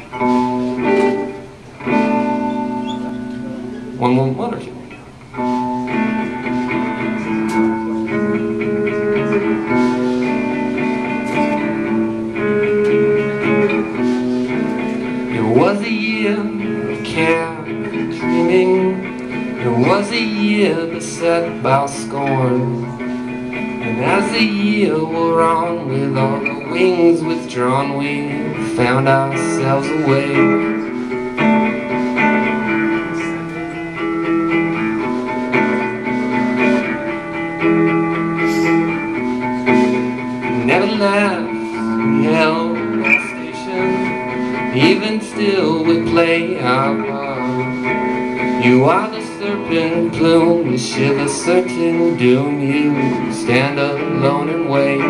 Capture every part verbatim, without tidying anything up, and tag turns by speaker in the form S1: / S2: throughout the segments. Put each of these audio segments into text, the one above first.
S1: One, one, one or two. It was a year of care dreaming. It was a year beset by scorn. And as the year wore on, with all the wings withdrawn, we found ourselves away. Never left, we held our station. Even still we play our part. You are the serpent plume, you shiver certain doom. You stand alone and wait.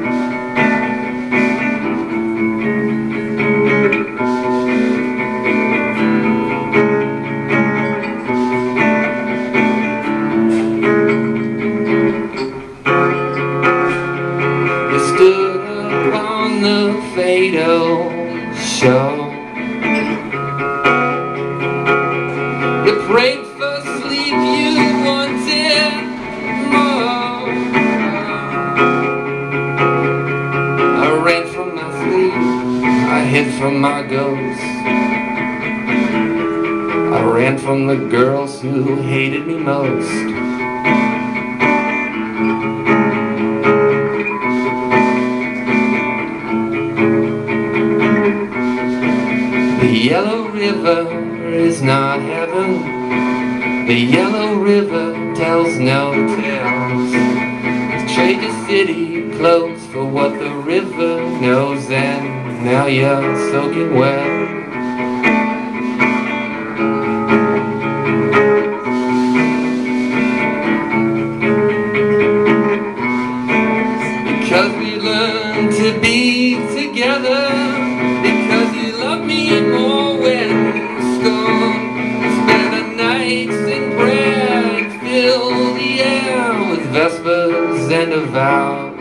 S1: You stood upon the fatal show. You prayed for sleep, you wanted more. I ran from my sleep, I hid from my ghosts. I ran from the girls who hated me most. The yellow river is not heaven. The yellow river tells no tales. Trade the city closed for what the river knows, and now you're soaking wet. Because we learned to be together. Because you love me more when it's gone. Spend the nights in prayer and fill the air with vespers and a vow.